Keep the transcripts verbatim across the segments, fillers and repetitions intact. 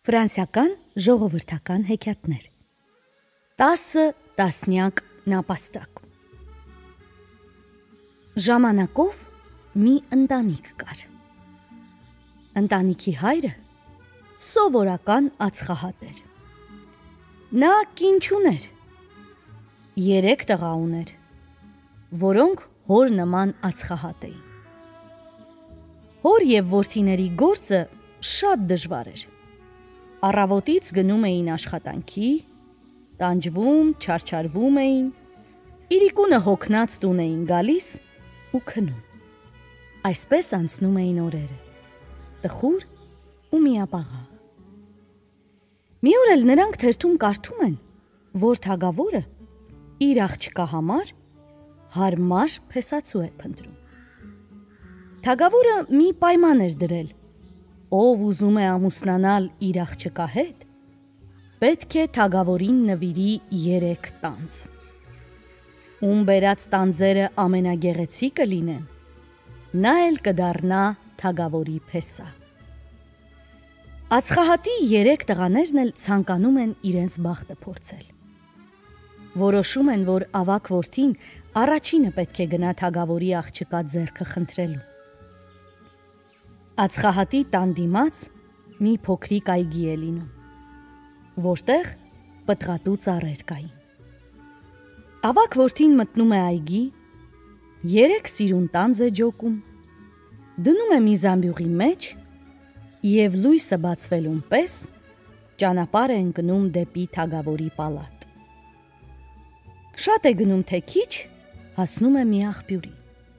Ֆրանսիական ժողովրդական հեքիաթներ։ Տասը տասնյակ նապաստակ։ Ժամանակով մի ընտանիք կար։ Ընտանիքի հայրը սովորական ածխահատ էր։ Նա կին չուներ, երեք տղա ուներ, որոնք հոր նման ածխահատ էին։ Հոր և որդիների գործը շատ դժվար էր։ Առավոտից գնում էին աշխատանքի, տանջվում, չարչարվում էին, իրիկունը հոգնած տուն էին գալիս ու քնում։ Այսպես անցնում էին օրերը, տխուր ու միապաղաղ։ Մի օր էլ նրանք թերթում կարդում են, որ թագավորը իր աղջկա համար հարմար փեսացու է փնտրում։ Թագավորը մի պայման էր դրել. ով ուզում է ամուսնանալ իր աղջկա հետ, պետք է թագավորին նվիրի երեք տանձ։ Ում բերած տանձերը ամենագեղեցիկը լինեն, նա էլ կդառնա թագավորի փեսա։ Ածխահատի երեք տղաներն էլ ցանկանում են իրենց բախտը փորձել։ Որոշում են, որ ավագ որդին առաջինը պետք է գնա թագավորի աղջկա ձեռքը խնդրելու։ Ածխահատի տան դիմաց մի փոքրիկ այգի է լինում, որտեղ պտղատու ծառեր կային։ Ավագ որդին մտնում է այգի, երեք սիրուն տանձ է ջոկում, դնում է մի զամբյուղի մեջ և լույսը բացվելուն պես ճանապարհ է ընկնում դեպի թագավորի պալատ։ Շատ է գնում, թե քիչ, հասնում է մի աղբյուրի։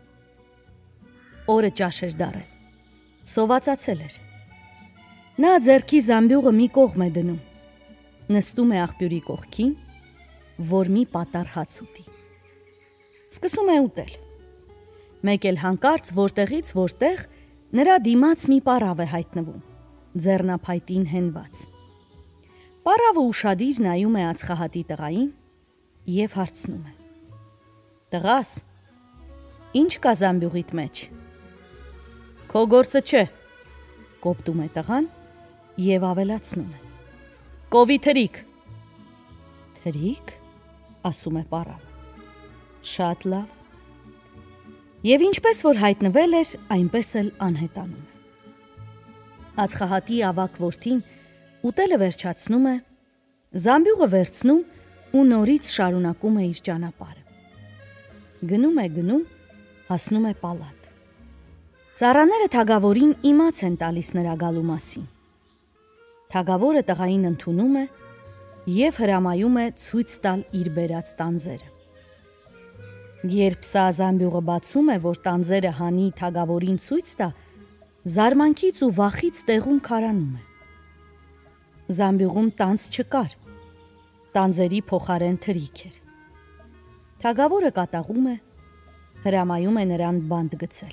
Օրը ճաշ էր դառել, սովածացել էր։ Նա ձեռքի զամբյուղը մի կողմ է դնում, նստում է աղբյուրի կողքին, որ մի պատառ հաց ուտի։ Սկսում է ուտել։ Մեկ էլ հանկարծ որտեղից որտեղ նրա դիմաց մի պառավ է հայտնվում, ձեռնափայտին հենված։ Պառավը ուշադիր նայում է ածխահատի տղային և հարցնում է. «Տղաս, ի՞նչ կա զամբյուղիդ մեջ»։ «Քո գործը չէ», կոպտում է տղան և ավելացնում է. «Կովի թրիք»։ «Թրիք», ասում է պառավը, «շատ լավ»։ Եվ ինչպես որ հայտնվել էր, այնպես էլ անհետանում է։ Ածխահատի ավագ որդին ուտելը վերջացնում է, զամբյուղը վերցնում ու նորից շարունակում է իր ճանապարհը։ Գնում է գնում, հասնում է պալատ։ Ծառաները թագավորին իմաց են տալիս նրա գալու մասին։ Թագավորը տղային ընդունում է և հրամայում է ցույց տալ իր բերած տանձերը։ Երբ սա զամբյուղը բացում է, որ տանձերը հանի թագավորին ցույց տա, զարմանքից ու վախից տեղում քարանում է։ Զամբյուղում տանձ չկար, տանձերի փոխարեն թրիք էր։ Թագավորը կատաղում է, հրամայում է նրան բանտ գցել։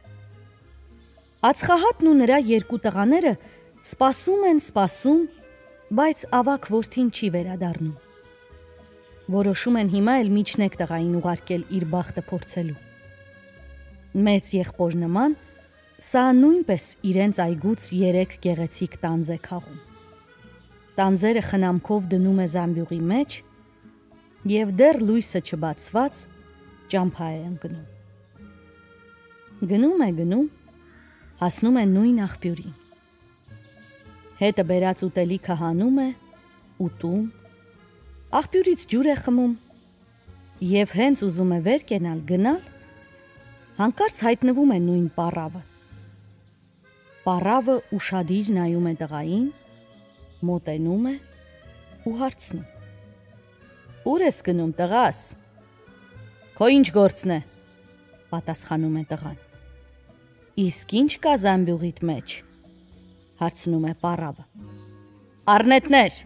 Ածխահատն ու նրա երկու տղաները սպասում են, սպասում, բայց ավագ որդին չի վերադառնում։ Որոշում են հիմա էլ միջնեկ տղային ուղարկել իր բախտը փորձելու։ Մեծ եղբոր նման, սա նույնպես իրենց այգուց երեք գեղեցիկ տանձ է քաղում։ Տանձերը խնամքով դնում է զամբյուղի մեջ և դեռ լույսը չբացված ճամփա է ընկնում։ Գնում է գնում, հասնում է նույն աղբյուրին։ Հետը բերած ուտելիքը հանում է, ուտում, աղբյուրից ջուր է խմում և հենց ուզում է վեր կենալ գնալ, հանկարծ հայտնվում է նույն պառավը։ Պառավը ուշադիր նայում է տղային, մոտենում է ու հարցնում. «Ուր ես գնում, տղաս»։ «Քո ինչ գործն է»։ Պատասխանում է տղան։ «Իսկ ի՞նչ կա զամբյուղիդ մեջ»։ Հարցնում է պառավը։ «Առնետներ»։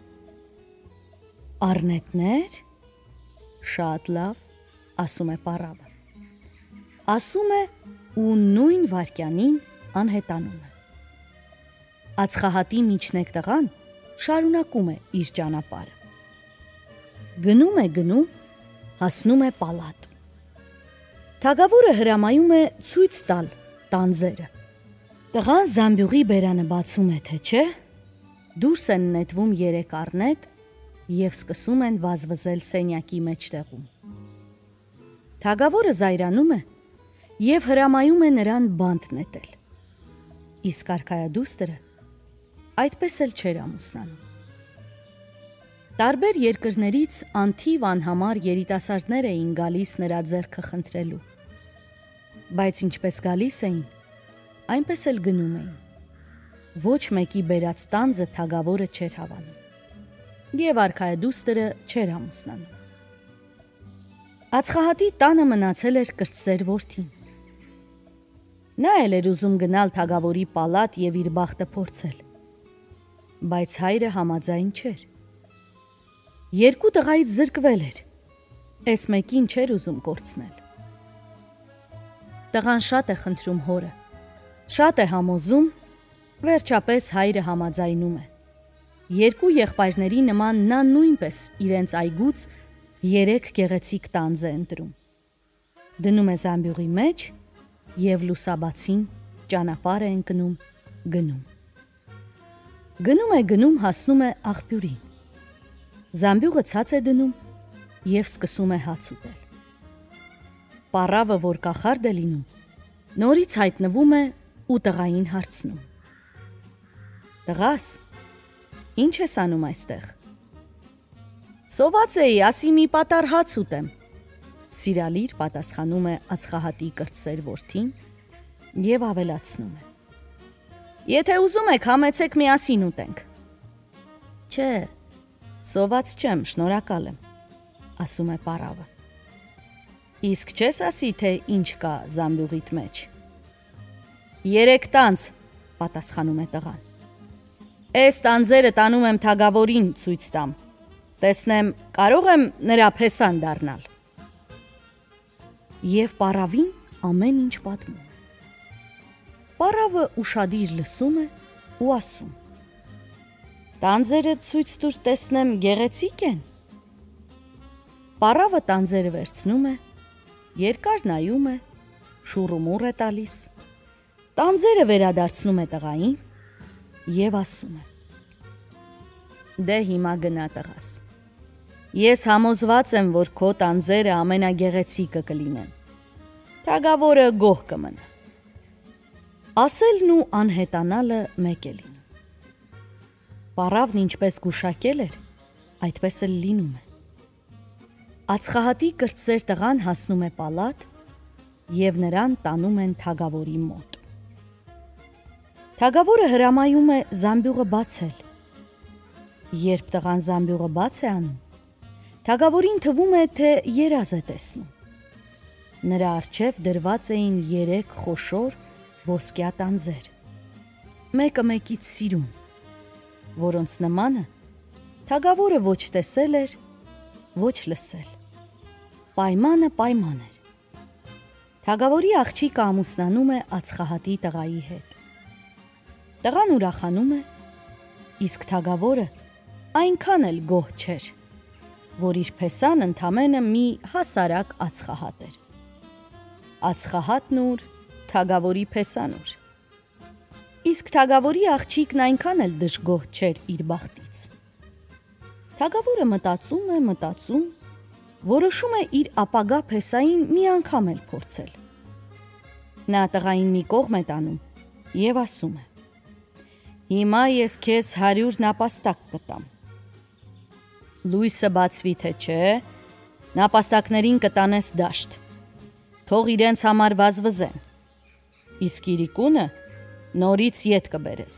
«Առնետնե՞ր»։ Շատ լավ, ասում է պառավը։ Ասում է ու նույն վայրկյանին անհետանում է։ Ածխահատի միջնեկ տղան շարունակում է իր ճանապարհը։ Գնում է գնում, հասնում է պալատ։ Թագավորը հրամայում է ցույց տալ տանձերը։ Տղան զամբյուղի բերանը բացում է, թե չէ, Դուրս են նետվում երեք առնետ և սկսում են վազվզել սենյակի մեջտեղում։ Թագավորը զայրանում է և հրամայում է նրան բանտ նետել, իսկ արքայադուստրը այդպես էլ չէր ամուսնանում։ Տարբեր երկրներից անթիվ անհամար երիտասարդներ էին գալիս նրա ձեռքը խնդրելու, բայց ինչպես գալիս էին, այնպես էլ գնում էին։ Ոչ մեկի բերած տանձը թագավորը չէր հավանում և արքայադուստրը չէր ամուսնանում։ Ածխահատի տանը մնացել էր կրտսեր որդին։ Նա էլ էր ուզում գնալ թագավորի պալատ և իր բախտը փորձել, բայց հայրը համաձայն չէր։ Երկու տղայից զրկվել էր, էս մեկին չէր ուզում կորցնել։ Տղան շատ է խնդրում հորը, շատ է համոզում, վերջապես հայրը համաձայնում է։ Երկու եղբայրների նման նա նույնպես իրենց այգուց երեք գեղեցիկ տանձ է ընտրում։ Դնում է զամբյուղի մեջ և լուսաբացին ճանապարհ է ընկնում, գնում։ Գնում է գնում հասնում է աղբյուրին։ Զամբյուղը ցած է դնում և սկսում է հաց ուտել։ Պառավը, որ կախարդ է լինում, նորից հայտնվում է ու տղային հարցնում. Տղաս, ի՞նչ ես անում այստեղ։ Սոված էի, ասի մի պատառ հաց ուտեմ, սիրալիր պատասխանում է ածխահատի կրտսեր որդին և ավելացնում է. Եթե ուզում եք, համեցեք միասին ուտենք։ Չէ, սոված չեմ, շնորհակալ եմ, ասում է պառավը։ Իսկ չես ասի, թե ինչ կա զամբյուղիդ մեջ։ Երեք տանձ, պատասխանում է տղան։ Էս տանձերը տանում եմ թագավորին ցույց տամ, տեսնեմ կարող եմ նրա փեսան դառնալ։ Եվ պառավին ամեն ինչ պատմում է։ Պառավը ուշադիր լսում է ու ասում. Տանձերը ցույց տուր տեսնեմ գեղեցիկ են։ Պառավը տանձերը վերցնում է, երկար նայում է, շուռումուռ է տալիս, տանձերը վերադարձնում է տղային և ասում է. Դե հիմա գնա տղաս։ Ես համոզված եմ, որ քո տանձերը ամենագեղեցիկը կլինեն։ Թագավորը գոհ կմնա։ Ասելն ու անհետանալը մեկ է լինում։ Պառավն ինչպես գուշակել էր, այդպես էլ լինում է։ Ածխահատի կրտսեր տղան հասնում է պալատ և նրան տանում են թագավորի մոտ։ Թագավորը հրամայում է զամբյուղը բացել։ Երբ տղան զամբյուղը բաց է անում, թագավորին թվում է, թե երազ է տեսնում։ Նրա առջև դրված էին երեք խոշոր ոսկյա տանձեր, մեկը մեկից սիրուն, որոնց նմանը թագավորը ոչ տեսել էր, ոչ լսել։ Պայմանը պայման էր։ Թագավորի աղջիկը ամուսնանում է ածխահատի տղայի հետ։ Տղան ուրախանում է, իսկ թագավորը այնքան էլ գոհ չէր, որ իր փեսան ընդամենը մի հասարակ ածխահատ էր։ Ածխահատն ուր, թագավորի փեսան ուր։ Իսկ թագավորի աղջիկն այնքան էլ դժգոհ չէր իր բախտից։ Թագավորը մտածում է, մտածում, որոշում է իր ապագա փեսային մի անգամ էլ փորձել։ Նա տղային մի կողմ է տանում և ասում է. Հիմա ես քեզ հարյուր նապաստակ կտամ։ Լույսը բացվի թե չէ, նապաստակներին կտանես դաշտ, թող իրենց համար վազվզեն, իսկ իրիկունը նորից ետ կբերես։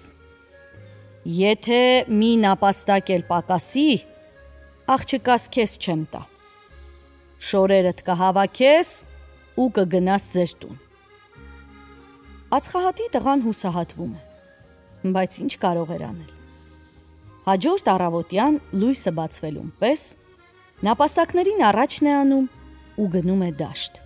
Եթե մի նապաստակ էլ պակասի, աղջկաս քեզ չեմ տա։ Շորերդ կհավաքես ու կգնաս ձեր տուն։ Ածխահատի տղան հուսահատվում է, բայց ինչ կարող էր անել։ Հաջորդ առավոտյան լույսը բացվելուն պես նապաստակներին առաջն է անում ու գնում է դաշտ։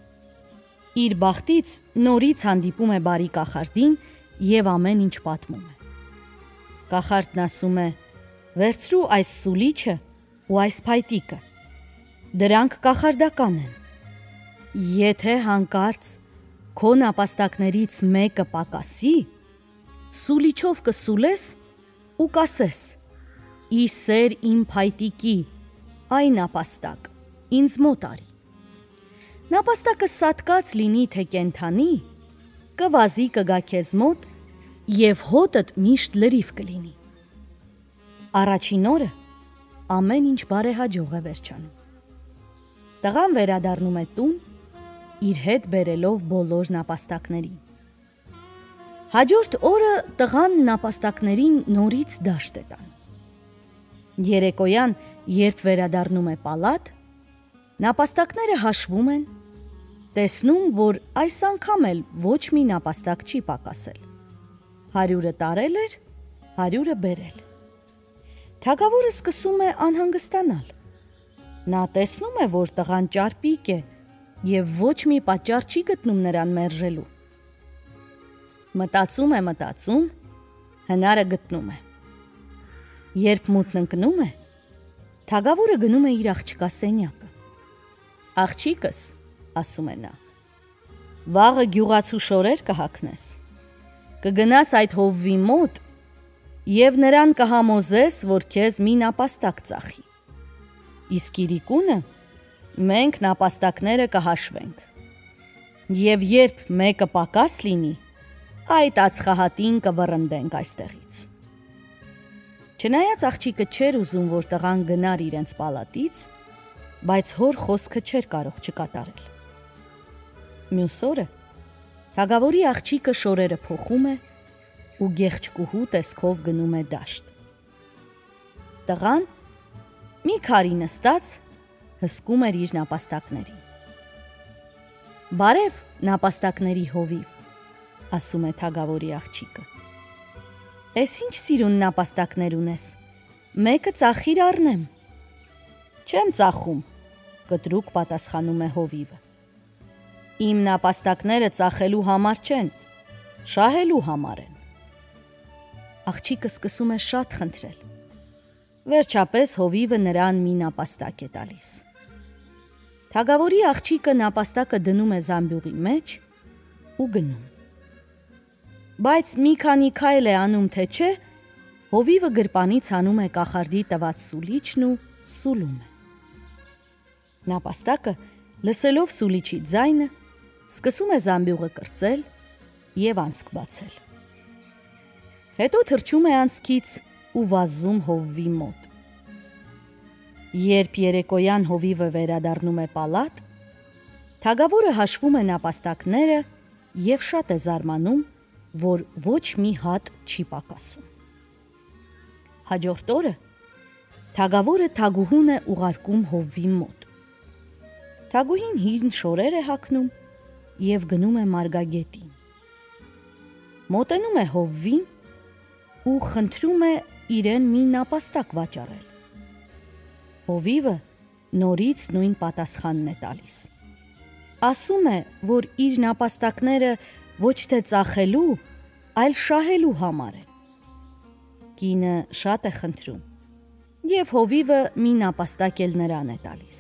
Իր բախտից նորից հանդիպում է բարի կախարդին և ամեն ինչ պատմում է։ Կախարդն ասում է. վերցրու այս սուլիչը ու այս փայտիկը, դրանք կախարդական են։ Եթե հանկարծ քո նապաստակներից մեկը պակասի, սուլիչով կսուլես ու կասես. «Ի սեր իմ փայտիկի, այն նապաստակ, ինձ մոտ արի»։ Նապաստակը սատկած լինի թե կենթանի, կվազի կգա քեզ մոտ և հոտդ միշտ լրիվ կլինի։ Առաջին օրը ամեն ինչ բարեհաջող է վերջանում։ Տղան վերադառնում է տուն, իր հետ բերելով բոլոր նապաստակներին։ Հաջորդ օրը տղան նապաստակներին նորից դաշտ է տանում։ Երեկոյան, երբ վերադառնում է պալատ, նապաստակները հաշվում են, տեսնում, որ այս անգամ էլ ոչ մի նապաստակ չի պակասել։ Հարյուրը տարել էր, հարյուրը բերել։ Թագավորը սկսում է անհանգստանալ։ Նա տեսնում է, որ տղան ճարպիկ է և ոչ մի պատճառ չի գտնում նրան մերժելու։ Մտածում է, մտածում, հնարը գտնում է։ Երբ մութն ընկնում է, թագավորը գնում է իր աղջկա սենյակը։ «Աղջիկս», ասում է նա, «վաղը գյուղացու շորեր կհագնես, կգնաս այդ հովվի մոտ և նրան կհամոզես, որ քեզ մի նապաստակ ծախի։ Իսկ իրիկունը մենք նապաստակները կհաշվենք։ Եվ երբ մեկը պակաս լինի, այդ ածխահատին կվռնդենք այստեղից»։ Չնայած աղջիկը չէր ուզում, որ տղան գնար իրենց պալատից, բայց հոր խոսքը չէր կարող չկատարել։ Մյուս օրը թագավորի աղջիկը շորերը փոխում է ու գեղեցկուհու տեսքով գնում է դաշտ։ Տղան մի քարի նստած հսկում էր իր նապաստակներին։ «Բարև, նապաստակների հովիվ», ասում է թագավորի աղջիկը։ «Էս ինչ սիրուն նապաստակներ ունես, մեկը ծախիր առնեմ»։ «Չեմ ծախում», կտրուկ պատասխանում է հովիվը։ «Իմ նապաստակները ծախելու համար չեն, շահելու համար են»։ Աղջիկը սկսում է շատ խնդրել։ Վերջապես հովիվը նրան մի նապաստակ է տալիս։ Թագավորի աղջիկը նապաստակը դնում է զամբյուղի մեջ ու գնում։ Բայց մի քանի քայլ է անում, թե չէ, հովիվը գրպանից հանում է կախարդի տված սուլիչն ու սուլում է։ Նապաստակը, լսելով սուլիչի ձայնը, սկսում է զամբյուղը կրծել և անցք բացել։ Հետո թռչում է անցքից ու վազում հովվի մոտ։ Երբ երեկոյան հովիվը վերադառնում է պալատ, թագավորը հաշվում է նապաստակները և շատ է զարմանում, որ ոչ մի հատ չի պակասում։ Հաջորդ օրը թագավորը թագուհուն է ուղարկում հովվի մոտ։ Թագուհին հին շորեր է հագնում և գնում է մարգագետին։ Մոտենում է հովվին ու խնդրում է իրեն մի նապաստակ վաճառել։ Հովիվը նորից նույն պատասխանն է տալիս։ Ասում է, որ իր նապաստակները ոչ թե ծախելու, այլ շահելու համար են։ Կինը շատ է խնդրում, և հովիվը մի նապաստակ էլ նրան է տալիս։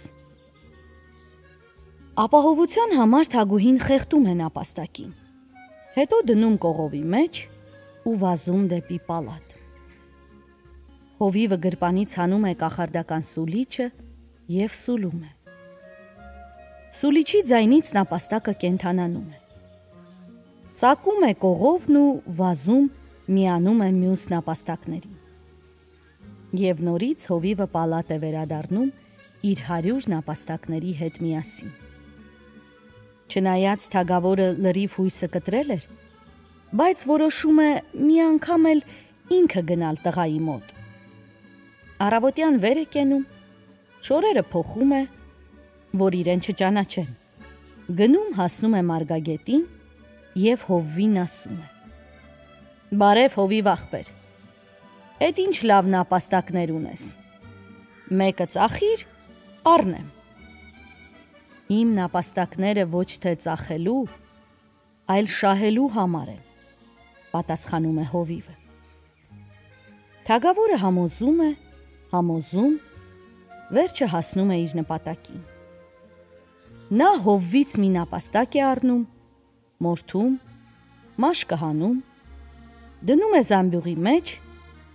Ապահովության համար թագուհին խեղդում է նապաստակին, հետո դնում կողովի մեջ ու վազում դեպի պալատ։ Հովիվը գրպանից հանում է կախարդական սուլիչը և սուլում է։ Սուլիչի ձայնից նապաստակը կենդանանում է։ Ծակում է կողովն ու վազում միանում է մյուս նապաստակներին։ Եվ նորից հովիվը պալատ է վերադառնում իր հարյուր նապաստակների հետ միասին։ Չնայած թագավորը լրիվ հույսը կտրել էր, բայց որոշում է մի անգամ էլ ինքը գնալ տղայի մոտ։ Առավոտյան վեր է կենում, շորերը փոխում է, որ իրեն չճանաչեն։ Գնում հասնում է մարգագետին և հովվին ասում է. «Բարև, հովիվ աղբեր, էդ ինչ լավ նապաստակներ ունես, մեկը ծախիր, առնեմ»։ «Իմ նապաստակները ոչ թե ծախելու, այլ շահելու համար են», պատասխանում է հովիվը։ Թագավորը համոզում է, համոզում, վերջը հասնում է իր նպատակին։ Նա հովվից մի նապաստակ է առնում, մորթում, մաշկը հանում, դնում է զամբյուղի մեջ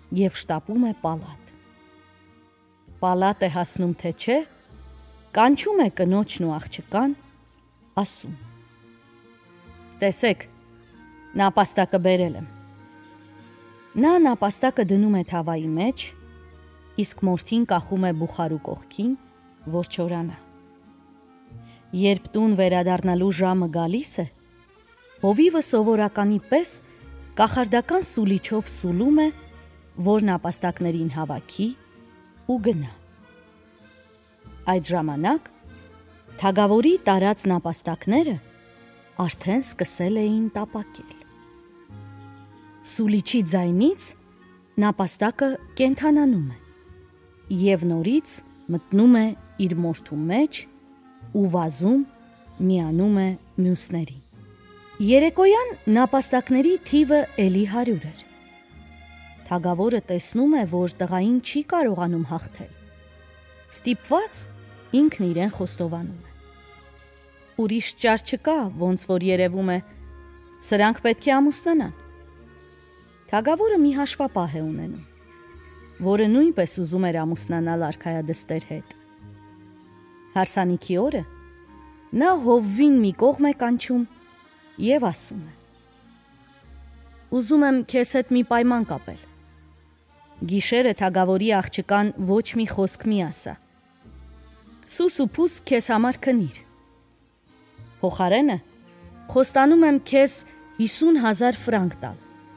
և շտապում է պալատ։ Պալատ է հասնում թե չէ, կանչում է կնոջն ու աղջկան, ասում. Տեսեք, նապաստակը բերել եմ։ Նա նապաստակը դնում է թավայի մեջ, իսկ մորթին կախում է բուխարու կողքին, որ չորանա։ Երբ տուն վերադառնալու ժամը գալիս է, հովիվը սովորականի պես կախարդական սուլիչով սուլում է, որ նապաստակներին հավաքի ու գնա։ Այդ ժամանակ թագավորի տարած նապաստակները արդեն սկսել էին տապակել։ Սուլիչի ձայնից նապաստակը կենդանանում է և նորից մտնում է իր մորթու մեջ ու վազում միանում է մյուսներին։ Երեկոյան նապաստակների թիվը էլի հարյուր էր։ Թագավորը տեսնում է, որ տղային չի կարողանում հաղթել։ Ստիպված ինքն իրեն խոստովանում է։ Ուրիշ ճար չկա, ոնց որ երևում է, սրանք պետք է ամուսնանան։ Թագավորը մի հաշվապահ է ունենում, որը նույնպես ուզում էր ամուսնանալ արքայադստեր հետ։ Հարսանիքի օրը նա հովվին մի կողմ է կանչում և ասում է. Ուզում եմ քեզ հետ մի պայման կապել։ Գիշերը թագավորի աղջկան ոչ մի խոսք մի ասա։ Սուս ու փուս քեզ համար քնիր։ Փոխարենը խոստանում եմ քեզ հիսուն հազար ֆրանկ տալ։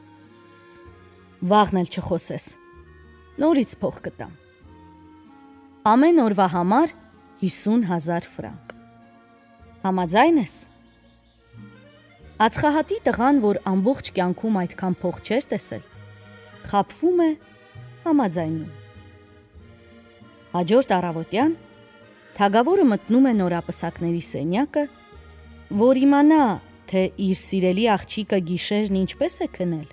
Վաղն էլ չխոսես, նորից փող կտամ։ Ամեն օրվա համար հիսուն հազար ֆրանկ։ Համաձայն ես։ Ածխահատի տղան, որ ամբողջ կյանքում այդքան փող չէր տեսել, խաբվում է, համաձայնում։ Հաջորդ առավոտյան թագավորը մտնում է նորապսակների սենյակը, որ իմանա, թե իր սիրելի աղջիկը գիշերն ինչպես է քնել։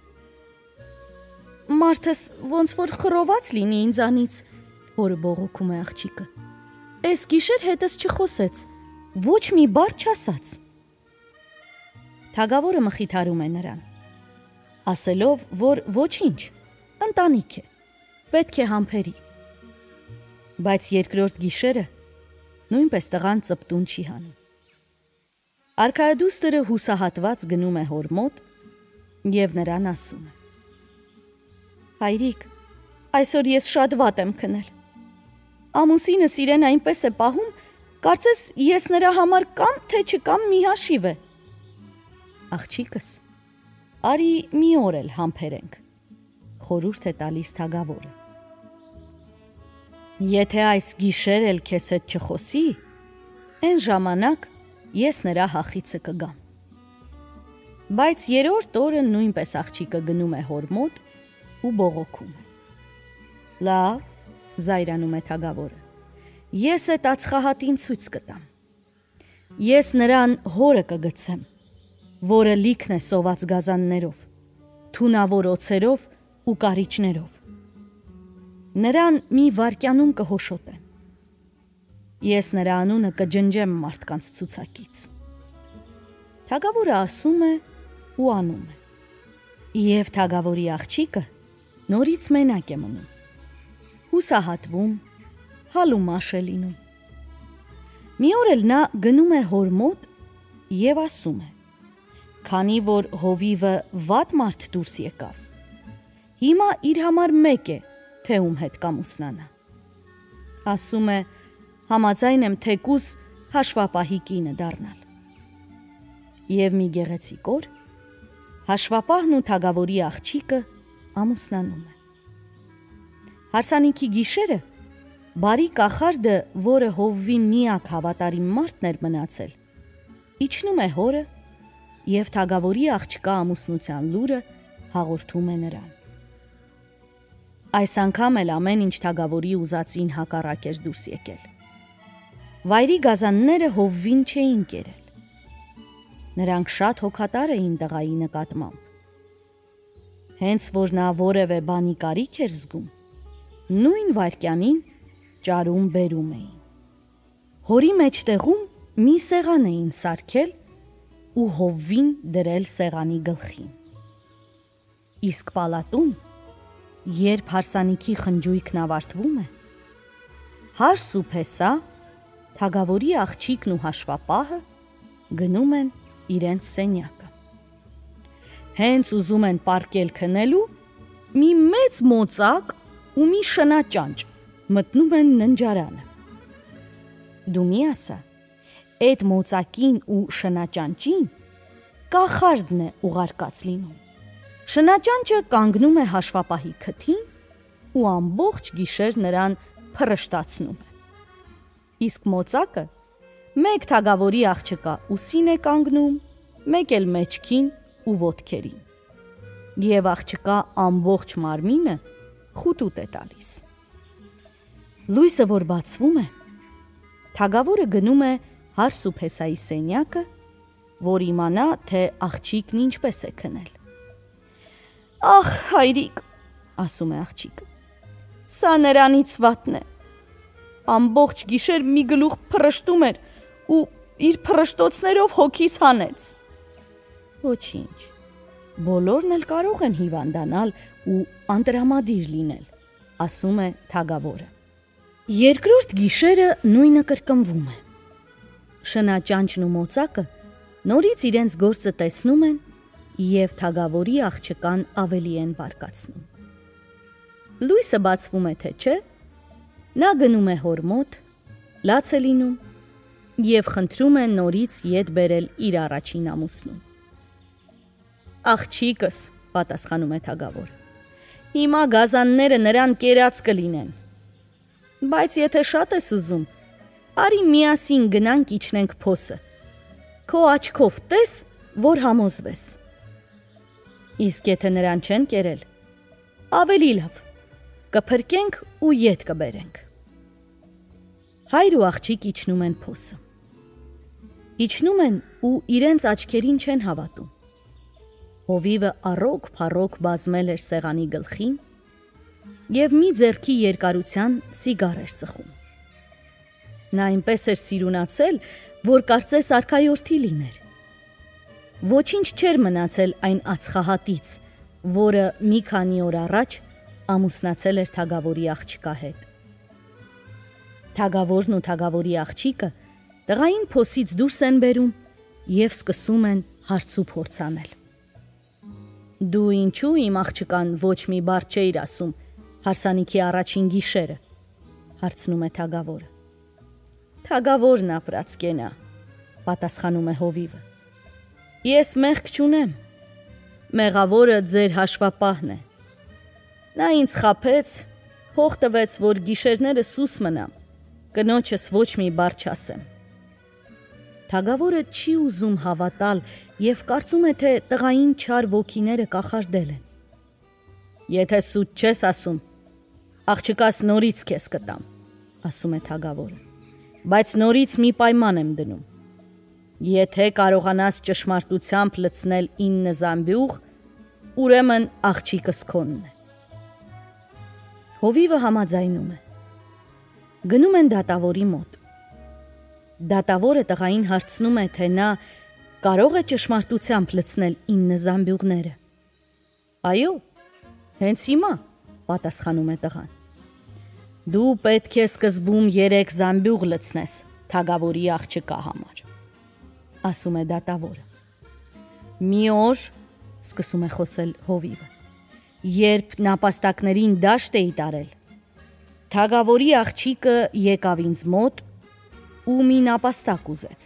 Մարդս ոնց որ խռոված լինի ինձանից, որը բողոքում է աղջիկը։ Էս գիշեր հետս չխոսեց, ոչ մի բառ չասաց։ Թագավորը մխիթարում է նրան, ասելով, որ ոչինչ, ընտանիք է, պետք է համբերի։ Բայց երկրորդ գիշերը նույնպես տղան ծպտուն չի հանում։ Արքայադուստրը հուսահատված գնում է հոր մոտ և նրան ասում է. Հայրիկ, այսօր ես շատ վատ եմ քնել։ Ամուսինս իրեն այնպես է պահում, կարծես ես նրա համար կամ թե չկամ մի հաշիվ է։ Աղջիկս, արի մի օր էլ համբերենք, խորհուրդ է տալիս թագավորը։ Եթե այս գիշեր էլ քեզ հետ չխոսի, այն ժամանակ ես նրա հախիցը կգամ։ Բայց երրորդ օրը նույնպես աղջիկը գնում է հոր մոտ ու բողոքում է։ Լավ, զայրանում է թագավորը, ես այդ ածխահատին ցույց կտամ։ Ես նրան հորը կգցեմ, որը լիքն է սոված գազաններով, թունավոր օձերով ու կարիճներով։ Նրան մի վայրկյանում կհոշոտեն։ Ես նրա անունը կջնջեմ մարդկանց ցուցակից։ Թագավորը ասում է ու անում է։ Եվ թագավորի աղջիկը նորից մենակ է մնում, հուսահատվում, հալումաշ է լինում։ Մի օր էլ նա գնում է հոր մոտ և ասում է. Քանի որ հովիվը վատ մարդ դուրս եկավ, հիմա իր համար մեկ է, թե ում հետ կամուսնանա։ Ասում է, համաձայն եմ թեկուզ հաշվապահի կինը դառնալ։ Եվ մի գեղեցիկ օր հաշվապահն ու թագավորի աղջիկը ամուսնանում է։ Հարսանիքի գիշերը բարի կախարդը, որը հովվի միակ հավատարիմ մարդն էր մնացել, իջնում է հորը և թագավորի աղջկա ամուսնության լուրը հաղորդում է նրան։ Այս անգամ էլ ամեն ինչ թագավորի ուզածին հակառակ էր դուրս եկել։ Վայրի գազանները հովվին չէին կերել։ Նրանք շատ հոգատար էին տղայի նկատմամբ։ Հենց որ նա որևէ բանի կարիք էր զգում, նույն վայրկյանին ճարում բերում էին։ Հորի մեջտեղում մի սեղան էին սարքել ու հովվին դրել սեղանի գլխին։ Իսկ պալատում երբ հարսանիքի խնջույքն ավարտվում է, Հարս ու Փեսա, թագավորի աղջիկն ու հաշվապահը գնում են իրենց սենյակը։ Հենց ուզում են պառկել քնելու, մի մեծ մոծակ ու մի շնաճանճ մտնում են ննջարանը։ Դու մի ասա, այդ մոծակին ու շնաճանճին կախարդն է ուղարկած լինում։ Շնաճանճը կանգնում է հաշվապահի քթին ու ամբողջ գիշեր նրան փռշտացնում է։ Իսկ մոծակը մեկ թագավորի աղջկա ուսին է կանգնում, մեկ էլ մեջքին ու ոտքերին։ Եվ աղջկա ամբողջ մարմինը խուտուտ է տալիս։ Լույսը որ բացվում է, թագավորը գնում է Հարս ու Փեսայի սենյակը, որ իմանա, թե աղջիկն ինչպես է քնել։ Ախ, հայրիկ, ասում է աղջիկը, սա նրանից վատն է։ Ամբողջ գիշեր մի գլուխ փռշտում էր ու իր փռշտոցներով հոգիս հանեց։ Ոչինչ, բոլորն էլ կարող են հիվանդանալ ու անտրամադիր լինել, ասում է թագավորը։ Երկրորդ գիշերը նույնը կրկնվում է։ Շնաճանճն ու մոծակը նորից իրենց գործը տեսնում են և թագավորի աղջկան ավելի են բարկացնում։ Լույսը բացվում է, թե չէ, նա գնում է հոր մոտ, լաց է լինում և խնդրում է նորից ետ բերել իր առաջին ամուսնուն։ Աղջիկս, պատասխանում է թագավորը, հիմա գազանները նրան կերած կլինեն, բայց եթե շատ ես ուզում, արի միասին գնանք իջնենք փոսը, քո աչքով տես, որ համոզվես։ Իսկ եթե նրան չեն կերել, ավելի լավ, կփրկենք ու ետ կբերենք։ Հայր ու աղջիկ իջնում են փոսը։ Իջնում են ու իրենց աչքերին չեն հավատում։ Հովիվը առոք-փառոք բազմել էր սեղանի գլխին և մի ձեռքի երկարության սիգար էր ծխում։ Նա այնպես էր սիրունացել, որ կարծես արքայորդի լիներ։ Ոչինչ չէր մնացել այն ածխահատից, որը մի քանի օր առաջ ամուսնացել էր թագավորի աղջկա հետ։ Թագավորն ու թագավորի աղջիկը տղային փոսից դուրս են բերում և սկսում են հարց ու փորձ անել։ Դու ինչու իմ աղջկան ոչ մի բառ չէիր ասում հարսանիքի առաջին գիշերը, հարցնում է թագավորը։ Թագավորն ապրած կենա, պատասխանում է հովիվը։ Ես մեղք չունեմ, մեղավորը ձեր հաշվապահն է։ Նա ինձ խաբեց, փող տվեց, որ գիշերները սուս մնամ, կնոջս ոչ մի բառ չասեմ։ Թագավորը չի ուզում հավատալ և կարծում է, թե տղային չար ոգիները կախարդել են։ Եթե սուտ չես ասում, աղջկաս նորից քեզ կտամ, ասում է թագավորը, բայց նորից մի պայման եմ դնում։ Եթե կարողանաս ճշմարտությամբ լցնել ինը զամբյուղ, ուրեմն աղջիկս քոնն է։ Հովիվը համաձայնում է։ Գնում են դատավորի մոտ։ Դատավորը տղային հարցնում է, թե նա կարող է ճշմարտությամբ լցնել ինը զամբյուղները։ Այո, հենց հիմա, պատասխանում է տղան։ Դու պետք է սկզբում երեք զամբյուղ լցնես թագավորի աղջկա համար, ասում է դատավորը։ Մի օր, սկսում է խոսել հովիվը, երբ նապաստակներին դաշտ էի տարել, թագավորի աղջիկը եկավ ինձ մոտ ու մի նապաստակ ուզեց։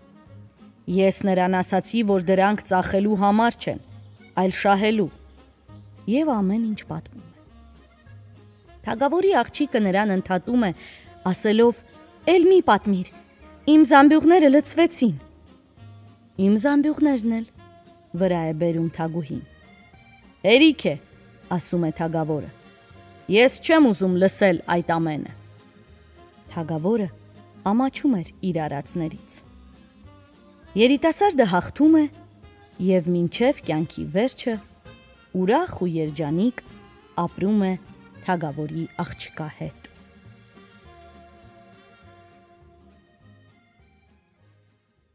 Ես նրան ասացի, որ դրանք ծախելու համար չեն, այլ շահելու, և ամեն ինչ պատմում է։ Թագավորի աղջիկը նրան ընդհատում է, ասելով. «Էլ մի պատմիր, իմ զամբյուղները լցվեցին»։ Իմ զամբյուղներն էլ, վրա է բերում թագուհին։ Հերիք է, ասում է թագավորը, ես չեմ ուզում լսել այդ ամենը։ Թագավորը ամաչում էր իր արածներից։ Երիտասարդը հաղթում է և մինչև կյանքի վերջը ուրախ ու երջանիկ ապրում է թագավորի աղջկա հետ։